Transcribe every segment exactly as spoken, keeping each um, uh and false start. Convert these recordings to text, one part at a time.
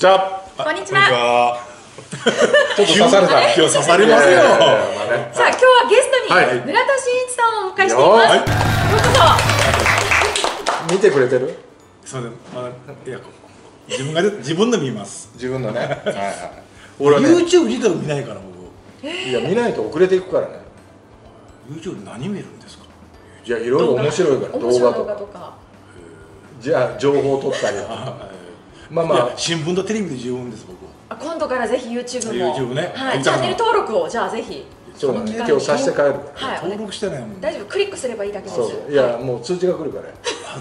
は。 こんにちは。 ちょっと刺された。 今日刺されますよ。 さあ、今日はゲストに村田真一さんをお迎えしています。ようこそ。 見てくれてる？ そうで、まあ、いや、自分が自分で見ます。 自分のね。はいはい。 俺は YouTube 自体を見ないから僕。 いや見ないと遅れていくからね。 YouTube 何見るんですか？ いやいろいろ面白いから動画とか。じゃあ情報を取ったり。まあまあ新聞とテレビで十分です僕は。 今度からぜひ YouTube も YouTube ね。 はい、チャンネル登録をじゃあぜひ。 そうだね。今日さして帰るから。 はい。 登録してないもん。 大丈夫。クリックすればいいだけです。 そう。いやもう通知が来るから。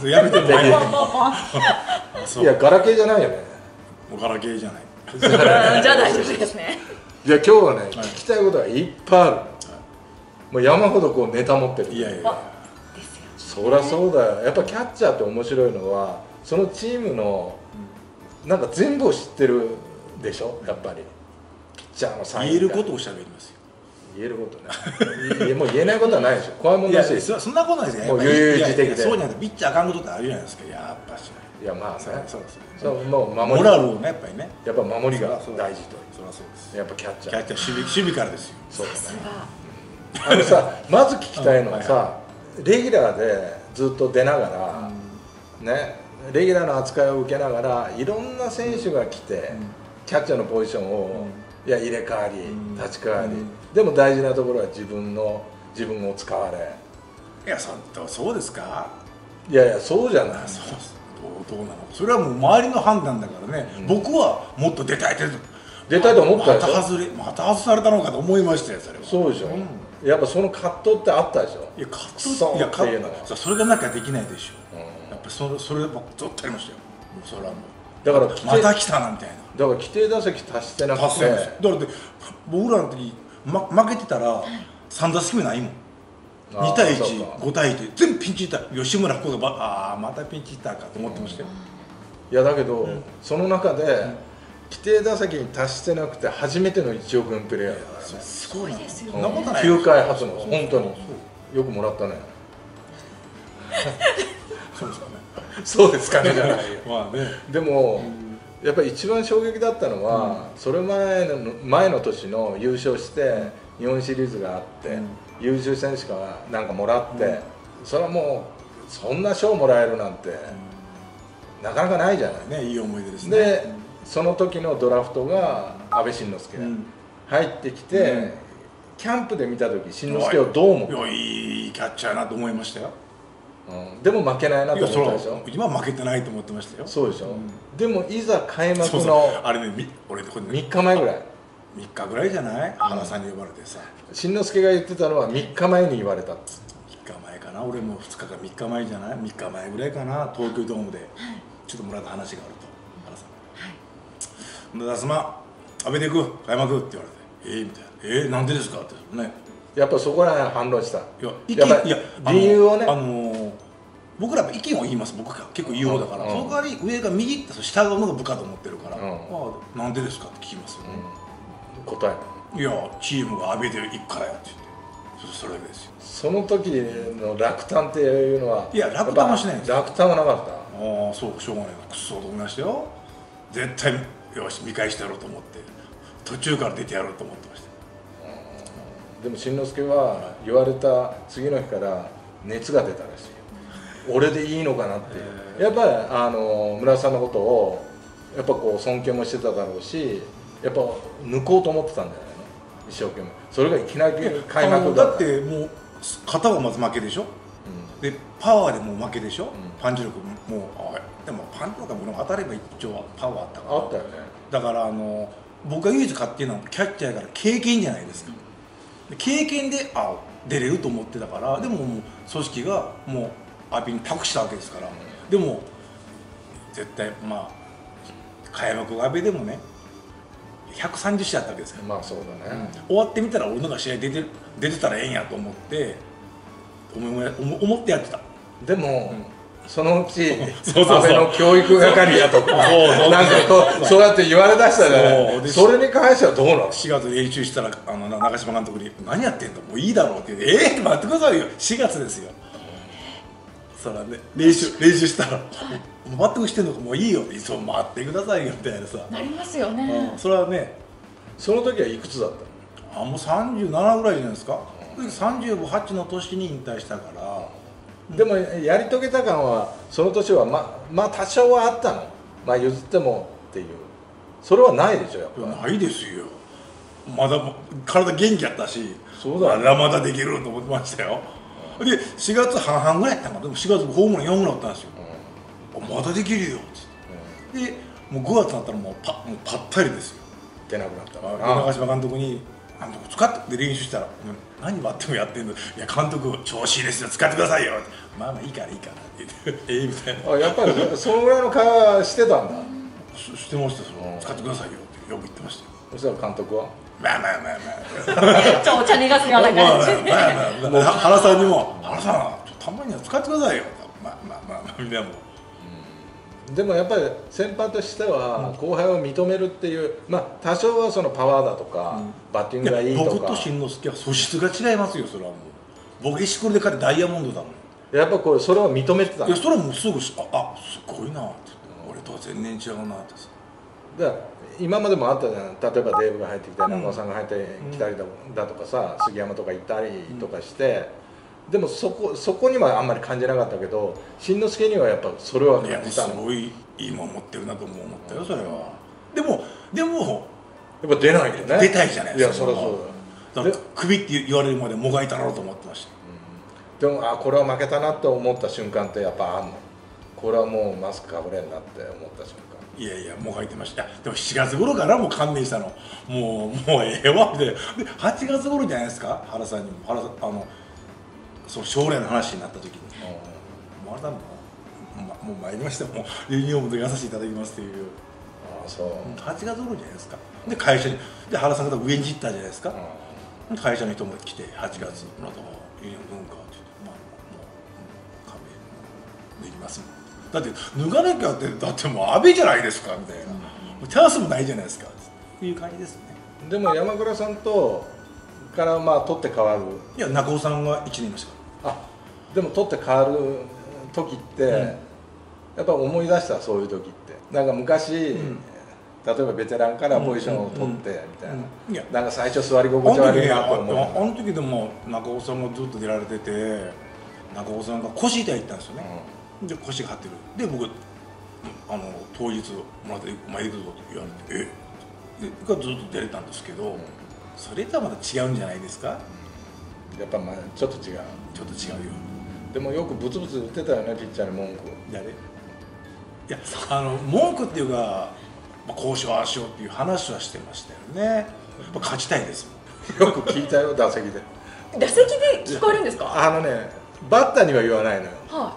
やめてもいい。 いやガラケーじゃないよね。 もうガラケーじゃない。 じゃあ大丈夫ですね。 いや今日はね聞きたいことがいっぱいある。もう山ほどこうネタ持ってる。 いやいや。 そりゃそうだよ。やっぱキャッチャーって面白いのはそのチームのなんか全部を知ってるでしょ。やっぱりピッチャーのサイン。 言えることをしゃべりますよ。 言えることね。もう言えないことはないでしょ。怖いもんだし。 そんなことないですよ。 もう悠々自適で。 そうじゃないとピッチャーあかんことってあるじゃないですか。やっぱし。 いやまあね。 そうです。 そうもう守り。 モラルをねやっぱりね。 やっぱ守りが大事と。 そりゃそうです。 やっぱキャッチャー。 キャッチャー守備守備からですよ。 そうですね。あのさまず聞きたいのはさレギュラーでずっと出ながらねレギュラーの扱いを受けながらいろんな選手が来てキャッチャーのポジションをいや入れ替わり立ち替わりでも大事なところは自分の自分を使われ。 いやそそうですか。 いやいやそうじゃない。 そうどうなの。それはもう周りの判断だからね。僕はもっと出たいって出たいと思ったでしょ。 また外れまた外されたのかと思いましたよそれは。 そうでしょ。やっぱその葛藤ってあったでしょ。 いや葛藤いやっていうのはそれがなきゃできないでしょ。やっぱそれそれは僕ずっとありましたよ。それはもうだからまた来たなみたいな。 だから規定打席達してなくて。 達成です。だから僕らの時負けてたらさん打席目ないもん。に対いち、ご対いち全部ピンチヒッター。吉村福がああまたピンチヒッターかと思ってましたよ。 いやだけどその中で規定打席に達してなくて初めてのいちおくえんプレーヤー。 すごいですよ。 そんなことない。 きゅうかい初の本当によくもらったね。 そうですかね。 そうですかねじゃないよ。 まあね。 でもやっぱり一番衝撃だったのはそれ前の前の年の優勝して日本シリーズがあって優秀選手がなんかもらってそれはもうそんな賞もらえるなんてなかなかないじゃないね。いい思い出ですね。 でその時のドラフトが阿部慎之助入ってきてキャンプで見た時慎之介をどう思う？ いやいいキャッチャーなと思いましたよ。 うん、でも負けないなと思ったでしょ。 今負けてないと思ってましたよ。 そうでしょ、うん、でもいざ開幕のあれね俺これみっかまえぐらいみっかぐらいじゃない、原さんに呼ばれてさ慎之介が言ってたのはみっかまえに言われたっつみっかまえかな。俺もふつかかみっかまえじゃない、みっかまえぐらいかな。東京ドームでちょっともらった話があると原さんで「すま阿部で行く開幕」って言われて「ええー、みたいな「えー、なんでですか?」ってね。 やっぱそこらへん反論した。いや意見いや理由をねあの僕ら意見を言います。僕が結構言う方だから、その代わり上が右って下がのが部下と思ってるから「ああなんでですか?」って聞きますよね。 答えいやチームが阿部で行くからやって言ってそれだけですよ。 その時の落胆っていうのはいや落胆はしないんです。 落胆はなかった。 ああそうしょうがないなくそと思いましたよ。絶対よし見返してやろうと思って途中から出てやろうと思ってました。 でも慎之介は言われた次の日から熱が出たらしいよ。俺でいいのかなっていう。やっぱりあの村田さんのことをやっぱこう尊敬もしてただろうしやっぱ抜こうと思ってたんだよね一生懸命。それがいきなり開幕だってもう肩はまず負けでしょ、うん、でパワーでもう負けでしょ、うん、パンチ力もうあでもパンチ力が当たれば一応はパワーあったからあったよね。だからあの僕が唯一勝っていうのはキャッチャーやから経験じゃないですか。経験であ出れると思ってたから、でももう組織がもう阿部に託したわけですから、うん、でも絶対まあ開幕が阿部でもねひゃくさんじゅっしあったわけですから、 まあそうだね、 うん、終わってみたら俺のが試合出て出てたらええんやと思って思思ってやってた。 でも、うん、そのうち阿部の教育係やとかなんかこうそうやって言われだしたじゃない。それに関してはどうなの？ しがつ練習したらあの長嶋監督に「何やってんのもういいだろう」って言って「ええー、待ってくださいよしがつですよ」 そらね練習練習したら「全くしてんのかもういいよ」って「そう待ってくださいよ」みたいなさなりますよね、 うん、それはねその時はいくつだったの？ あもうさんじゅうななぐらいじゃないですか、さんじゅうはちの年に引退したから、 でもやり遂げた感はその年はままあ多少はあったの、まあ譲ってもっていう、それはないでしょやっぱ。 ないですよ、まだ体元気やったし、 そうだよまだまだできると思ってましたよ。でしがつはんはんぐらいやったのか、でもしがつホームランよんぐらい打ったんですよ、うん、まだできるよっつって、うん、でもうごがつになったらもう パ, もうパッタリですよ、 出なくなったからで長嶋監督に「監督使って」練習したら「何バッティングやってんの？いや監督調子いいですよ使ってくださいよ」って「まあまあいいからいいから」って言って「ええ」みたいな。 あやっぱりそのぐらいの会話してたんだ。 ししてました、その使ってくださいよってよく言ってましたよ。 そしたら監督はまあまあまあまあめっちゃお茶逃がすような感じで、 まあまあまあ原さんにも「原さんたまには使ってくださいよ」まあまあまあまあみんなも。 でもやっぱり先輩としては後輩を認めるっていう、まあ多少はそのパワーだとか、うん、バッティングがいいとか。 僕と新之助は素質が違いますよ、それはもう。僕石ころで勝ってダイヤモンドだもん。 やっぱこうそれを認めてた。 いやそれはもうすぐああすごいなって、俺とは全然違うなってさ。 だから今までもあったじゃん、例えばデーブが入ってきたり中尾さんが入ってきたりだとかさ、杉山とかいたりとかして、でもそこそこにはあんまり感じなかったけど、新之助にはやっぱそれは感じたの。 すごいいいもん持ってるなと思ったよ、それは。でもでもやっぱ出ないよね。 出たいじゃないですか。 いやそりゃそうだ。だから首って言われるまでもがいたろうと思ってました。 うん、でもあこれは負けたなって思った瞬間ってやっぱあんの？これはもうマスクかぶれんなって思った瞬間。 いやいやもがいてました。でもしちがつ頃からもう観念したの。もうもうええわみたいな。ではちがつ頃じゃないですか、原さんにも原さんあのその将来の話になった時に、もうあれだもん、ま、もう参りましたもうユニフォームでやさせていただきますっていう。 ああそう。 はちがつ頃じゃないですか。で会社にで原さんが上に行ったじゃないですか。会社の人も来てはちがつのとユニフォームかって言って、まあもう勘弁できますもん。だって脱がなきゃってだってもう阿部じゃないですかみたいな、うん、チャンスもないじゃないですかっていう感じですね。 でも山倉さんとからまあ取って変わる。 いや中尾さんがいちねんいました。 あでも取って変わる時って、うん、やっぱ思い出したそういう時ってなんか昔、うん、例えばベテランからポジションを取ってみたいな、うん、いやなんか最初座り心地悪いなと思う。 あの時でも中尾さんがずっと出られてて、中尾さんが腰痛いって言ったんですよね、うん、で腰が張ってるで僕あの当日もらって「お前いるぞ」って言われて「えっ?」でずっと出れたんですけど、うん、それとはまた違うんじゃないですか。やっぱまあちょっと違うちょっと違うよ。 でもよくブツブツ言ってたよねピッチャーに文句。 誰？いやあの文句っていうか、まあ、こうしようああしようっていう話はしてましたよね。やっぱ勝ちたいですもん。よく聞いたよ打席で。 打席で聞こえるんですか？ あのねバッターには言わないのよ。はい。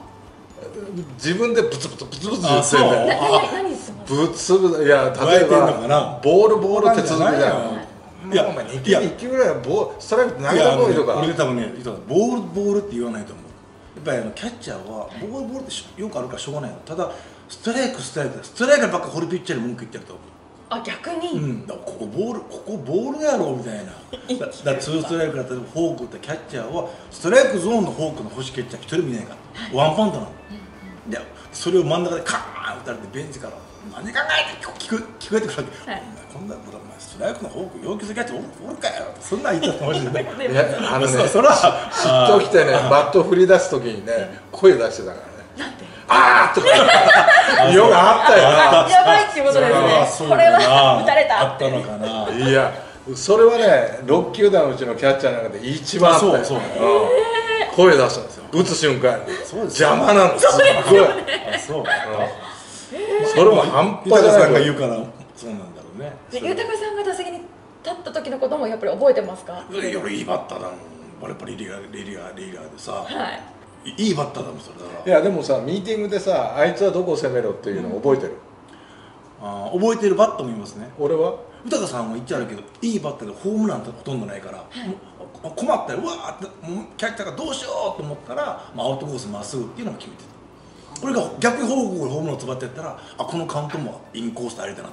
自分でブツブツブツブツ言ってるんだよ。 何言ってます？ ブツブツいや例えばボールボールって続くじゃん。いや、に球にいっ球ぐらいはボストライク投げた方がいいとか。 これで多分ね、ボールボールって言わないと思う。やっぱりあのキャッチャーはボールボールってよくあるからしょうがないの。ただストライクストライクストライクばっか掘るピッチャーに文句言ってると思う。 あ逆に。 うん。だからここボールここボールやろみたいな。だからツーストライクだったらフォークってキャッチャーはストライクゾーンのフォークの星キャッチャー一人見ないから。ワンパントなの。でそれを真ん中でカーン打たれてベンチから何考えて聞こ聞こえてくるわけ。はい、こんなことお前ストライクのフォーク要求するキャッチャーおるかよそんなん言ったらマジでね。 いやあのねそれは嫉妬きてねバット振り出す時にね声出してたからね。なんてあーとかよくあったよな。 やばいっていうことですね。これは打たれたあったのかな。 いやそれはねろっ球団のうちのキャッチャーの中で一番あったよ。そうそう。声出すんですよ。打つ瞬間邪魔なのすっごい。そう。それも半端じゃない。 豊さんが言うからそうなんだろうね。 豊さんが打席に立った時のこともやっぱり覚えてますか？ いやいいバッターだもん。やっぱりリリーリリーリリーでさ、はい、いいバッターだもんそれだから。 いやでもさミーティングでさあいつはどこを攻めろっていうのを覚えてる？ あ覚えてるバッターもいますね。 俺は豊さんは言っちゃうけどいいバッターでホームランってほとんどないから、困ったらうわーってキャッチャーがどうしようと思ったらアウトコースまっすぐっていうのを決めてた。これが逆方向でホームランをつばってやったらあこのカウントもインコースであれだなとか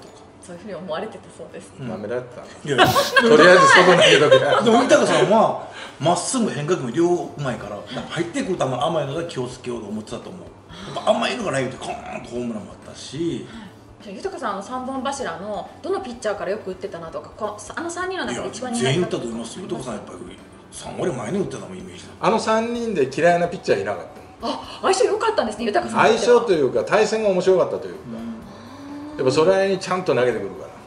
そういうふうに思われてたそうです。 舐められてた。 いやとりあえず外投げとけ。 でも豊さんはまっすぐ変化球も両方うまいから入ってくる球甘いのが気をつけようと思ってたと思う。やっぱ甘いのがライトでコーンとホームランもあったし。 じゃあ豊さんあの三本柱のどのピッチャーからよく打ってたなとか、こあの三人の中で一番苦手全員打ったと思いますよ。豊さんやっぱりさん割前に打ってたもんイメージ。 あのさんにんで嫌いなピッチャーいなかった。 あ、相性良かったんですね、豊さん。 相性というか対戦が面白かったというか、やっぱそれなりにちゃんと投げてくるから。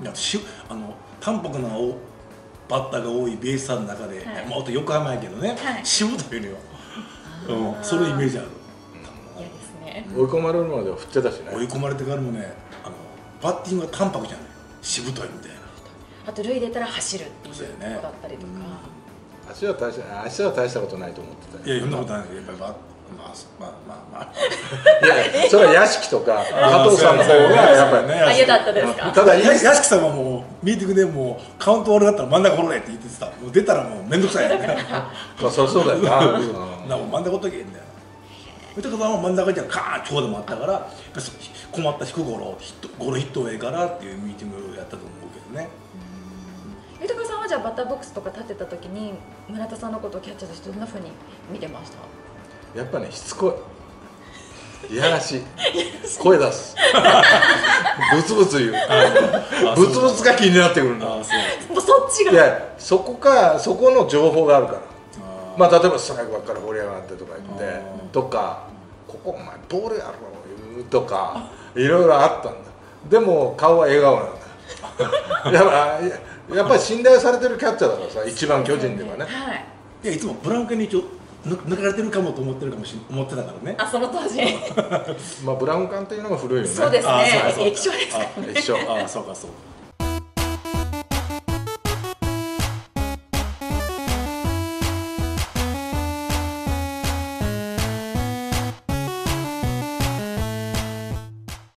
いやしあの淡白なおバッターが多いベイスターの中で、 はいまああと横浜やけどね、 はい、 しぶといのよ。うん、それイメージある。 嫌ですね。 追い込まれるまでは振ってたしね。 追い込まれてからもね、あのバッティングが淡白じゃない、しぶといみたいな。 あと塁出たら走るっていうそうことやねだったりとか。 足は大した足は大したことないと思ってたよ。 いや、そんなことないけど、やっぱりバッまあまあまあまあ。 いや、それは屋敷とか加藤さんの方がやっぱりね。 あ、嫌だったですか。 ただ屋敷さんはもうミーティングでもうカウント悪かったら真ん中掘らないって言ってた。もう出たらもう面倒くさい。 まあそうそうだよな。 なもう真ん中ほっとけんだよ。豊さんは真ん中じゃカーン長打もあったから、やっぱり困った低ゴロヒットゴロヒットをええからっていうミーティングをやったと思うけどね。 豊さんはじゃあバッターボックスとか立ってた時に村田さんのことをキャッチャーとしてどんなふうに見てました？ やっぱね、しつこい。いやらしい。声出す。ブツブツ言う。ブツブツが気になってくるんだ。 もうそっちが。 いや、そこか、そこの情報があるから。まあ、例えばストライクばっかり放りやがってとか言って、とか、ここお前ボールやろ言うとか、いろいろあったんだ。でも顔は笑顔なんだ。やっぱ、やっぱり信頼されてるキャッチャーだからさ、一番巨人ではね。 はい。 いや、いつもブランクに一応抜抜かれてるかもと思ってるかもし思ってたからね。 あ、その当時。 まあブラウン管っていうのが古いよね。 そうですね。液晶ですからね。 液晶。 ああ、そうかそうか。